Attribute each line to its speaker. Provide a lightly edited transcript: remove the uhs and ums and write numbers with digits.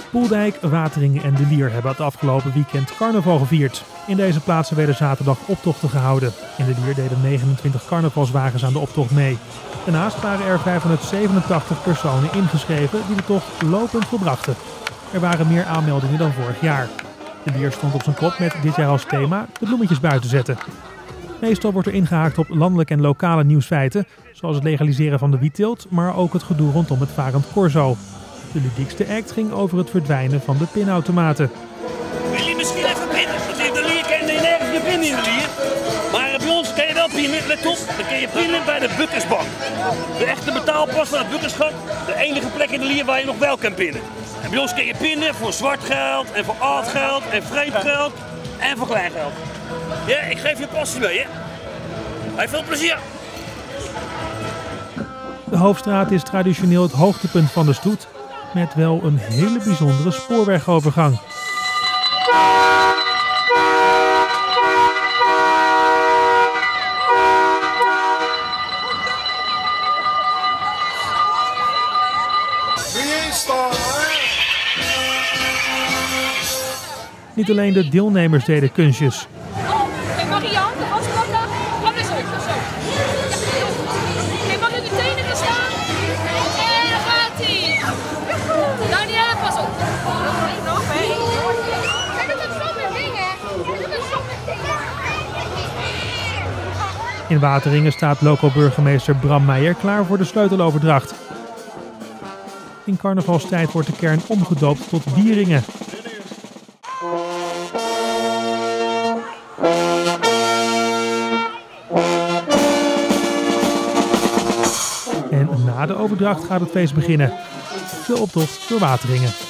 Speaker 1: Poeldijk, Wateringen en De Lier hebben het afgelopen weekend carnaval gevierd. In deze plaatsen werden zaterdag optochten gehouden. In De Lier deden 29 carnavalswagens aan de optocht mee. Daarnaast waren er 587 personen ingeschreven die de tocht lopend volbrachten. Er waren meer aanmeldingen dan vorig jaar. De Lier stond op zijn kop met dit jaar als thema de bloemetjes buiten zetten. Meestal wordt er ingehaakt op landelijke en lokale nieuwsfeiten, zoals het legaliseren van de wietteelt, maar ook het gedoe rondom het varend corso. De ludiekste act ging over het verdwijnen van de pinautomaten.
Speaker 2: Wil je misschien even pinnen? Want in De Lier kan je nergens meer pinnen in De Lier. Maar bij ons kan je wel pinnen, let op, dan kun je pinnen bij de bukkersbank. De echte betaalpas van het bukkersgat, de enige plek in De Lier waar je nog wel kan pinnen. En bij ons kun je pinnen voor zwart geld en voor oud geld en vreemd geld en voor klein geld. Ja, ik geef je een pasje mee, hè. Heel veel plezier.
Speaker 1: De Hoofdstraat is traditioneel het hoogtepunt van de stoet, met wel een hele bijzondere spoorwegovergang. Niet alleen de deelnemers deden kunstjes.
Speaker 3: Kijk, Marianne, de wasbakken. Kom eens op, zo. Kijk, mag u meteen erin staan? En daar gaat hij. Danielle, pas op. Nog mee. Kijk, dat is zo met dingen.
Speaker 1: In Wateringen staat lokaal burgemeester Bram Meijer klaar voor de sleuteloverdracht. In carnavalstijd wordt de kern omgedoopt tot Wieringen. En na de overdracht gaat het feest beginnen. De optocht door Wateringen.